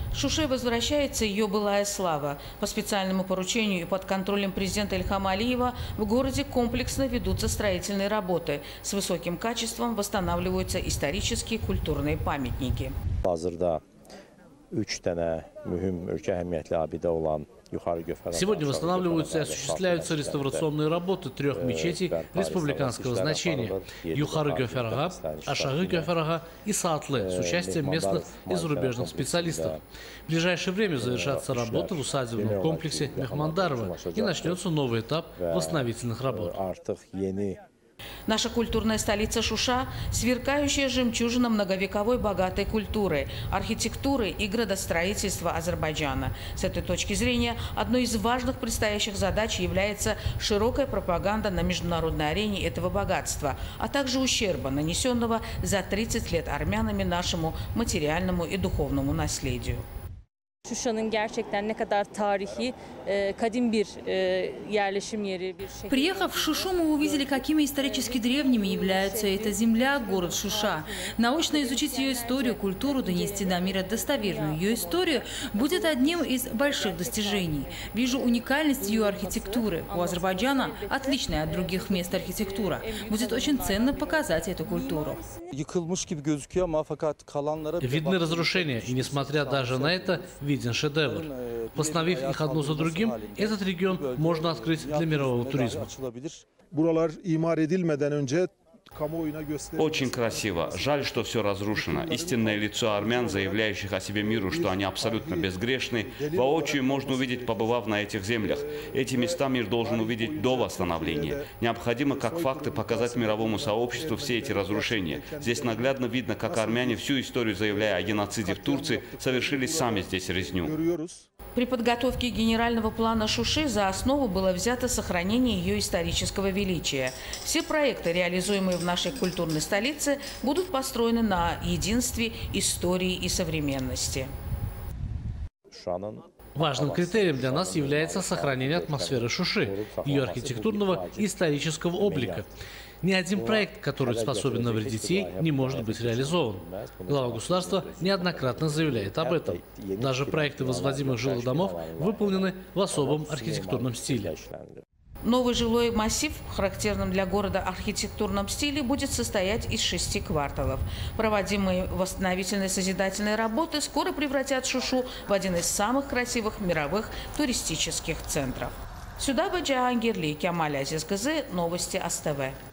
Шуше возвращается ее былая слава. По специальному поручению и под контролем президента Ильхама Алиева в городе комплексно ведутся строительные работы. С высоким качеством восстанавливаются исторические и культурные памятники. Сегодня восстанавливаются и осуществляются реставрационные работы 3 мечетей республиканского значения – Юхары Гёферага, Ашагы Гёферага и Саатлы с участием местных и зарубежных специалистов. В ближайшее время завершатся работы в усадебном комплексе Мехмандарова и начнется новый этап восстановительных работ. Наша культурная столица Шуша – сверкающая жемчужина многовековой богатой культуры, архитектуры и градостроительства Азербайджана. С этой точки зрения одной из важных предстоящих задач является широкая пропаганда на международной арене этого богатства, а также ущерба, нанесенного за 30 лет армянами нашему материальному и духовному наследию. Şuşa'nın gerçekten ne kadar tarihi, kadim bir yerleşim yeri, bir şehir. Приехав в Шушу, мы увидели, какими исторически древними являются эта земля, город Шуша. Научно изучить ее историю, культуру, донести до мира достоверную ее историю будет одним из больших достижений. Вижу уникальность ее архитектуры. У Азербайджана отличная от других мест архитектура. Будет очень ценно показать эту культуру. Видны разрушения, и несмотря даже на это, виден шедевр. Восстановив их одно за другим, этот регион можно открыть для мирового туризма. Очень красиво. Жаль, что все разрушено. Истинное лицо армян, заявляющих о себе миру, что они абсолютно безгрешны, воочию можно увидеть, побывав на этих землях. Эти места мир должен увидеть до восстановления. Необходимо, как факты, показать мировому сообществу все эти разрушения. Здесь наглядно видно, как армяне, всю историю заявляя о геноциде в Турции, совершили сами здесь резню. При подготовке генерального плана Шуши за основу было взято сохранение ее исторического величия. Все проекты, реализуемые в нашей культурной столице, будут построены на единстве истории и современности. Важным критерием для нас является сохранение атмосферы Шуши, ее архитектурного и исторического облика. Ни один проект, который способен навредить ей, не может быть реализован. Глава государства неоднократно заявляет об этом. Даже проекты возводимых жилых домов выполнены в особом архитектурном стиле. Новый жилой массив в характерном для города архитектурном стиле будет состоять из 6 кварталов. Проводимые восстановительные созидательные работы скоро превратят Шушу в один из самых красивых мировых туристических центров. Сюда Джахангирли, Кемаль Азизкызы, новости АСТВ.